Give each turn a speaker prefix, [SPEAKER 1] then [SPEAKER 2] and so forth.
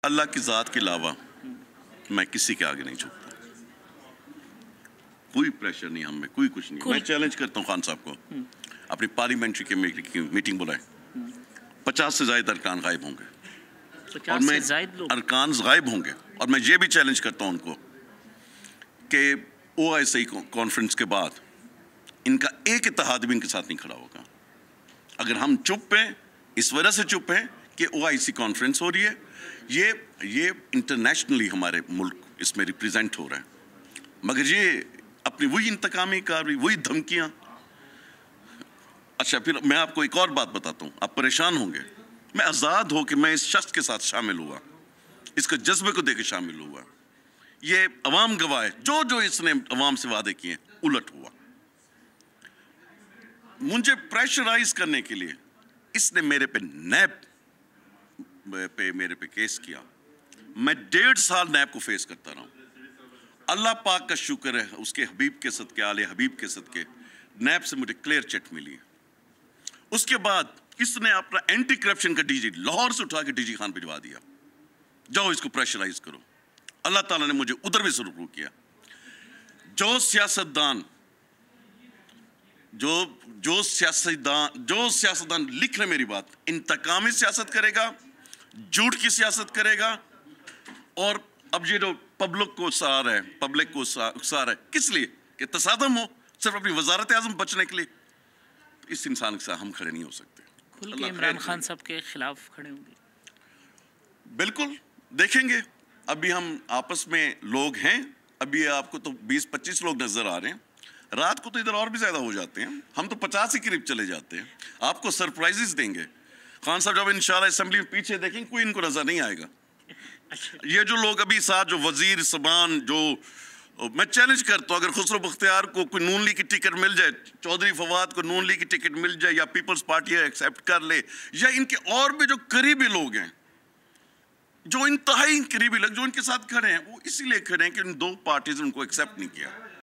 [SPEAKER 1] اللہ کی ذات کے علاوہ میں کسی کے آگے نہیں جھکتا. کوئی پریشر نہیں ہم میں, کوئی کچھ نہیں. میں چیلنج کرتا ہوں خان صاحب کو, اپنی پارلیمنٹری کی میٹنگ بلائیں, 50 سے زائد ارکان غائب ہوں گے, اور میں ارکان غائب ہوں گے, اور میں یہ بھی چیلنج کرتا ہوں ان کو کہ OIC کانفرنس کے بعد ان کا ایک اتحاد بھی ان کے ساتھ نہیں کھڑا ہوگا. اگر ہم چپ ہیں, اس وجہ سے چپ ہیں کہ OIC کانفرنس ہو رہی ہے, یہ انٹرنیشنلی ہمارے ملک اس میں ریپریزنٹ ہو رہا ہے, مگر یہ اپنی وہی انتقامی کارروائی, وہی دھمکیاں. اچھا, پھر میں آپ کو ایک اور بات بتاتا ہوں, آپ پریشان ہوں گے. میں آزاد ہو کہ میں اس شخص کے ساتھ شامل ہوا, اس کے جذبے کو دے کے شامل ہوا. یہ عوام گواہ ہے, جو اس نے عوام سے وعدے کیے الٹ ہوا. مجھے پریشرائز کرنے کے لیے اس نے میرے پہ نیب پہ میرے پہ کیس کیا. میں 1.5 سال نیب کو فیس کرتا رہا ہوں. اللہ پاک کا شکر ہے, اس کے حبیب کے صدقے, آل حبیب کے صدقے, نیب سے مجھے کلیئر چٹ ملی ہے. اس کے بعد اس نے اپنا اینٹی کرپشن کا DG لاہور سے اٹھا کے DG خان بھجوا دیا, جاؤ اس کو پریشرائز کرو. اللہ تعالیٰ نے مجھے ادھر بھی سرخرو کیا. جو سیاستدان لکھ رہے میری بات, انتقامی سیاست کرے گا, جھوٹ کی سیاست کرے گا, اور اب یہ جو پبلک کو اکسار ہے کس لیے کہ تصادم ہو, صرف اپنی وزارت اعظم بچنے کے لیے. اس انسان کے ساتھ ہم کھڑے نہیں ہو سکتے.
[SPEAKER 2] کھل کے عمران خان صاحب کے خلاف کھڑے ہوں گے؟
[SPEAKER 1] بالکل دیکھیں گے. ابھی ہم آپس میں لوگ ہیں, ابھی آپ کو تو 20-25 لوگ نظر آ رہے ہیں, رات کو تو ادھر اور بھی زیادہ ہو جاتے ہیں, ہم تو 50 کے قریب چلے جاتے ہیں. آپ کو سرپرائزز دیں گے. خان صاحب جب انشاءاللہ اسمبلی میں پیچھے دیکھیں کوئی ان کو نظر نہیں آئے گا. یہ جو لوگ ابھی ساتھ جو وزیر سبان, جو میں چیلنج کرتا ہوں, اگر خسرو بختیار کو کوئی نون لیگ کی ٹکٹ مل جائے, چودھری فواد کو نون لیگ کی ٹکٹ مل جائے, یا پیپلز پارٹی ایکسیپٹ کر لے, یا ان کے اور بھی جو قریبی لوگ ہیں, جو انتہائی قریبی لوگ جو ان کے ساتھ کھڑے ہیں, وہ اسی لیے کھڑے ہیں کہ ان 2 پارٹیز نے ان کو ایکسیپٹ نہیں کیا.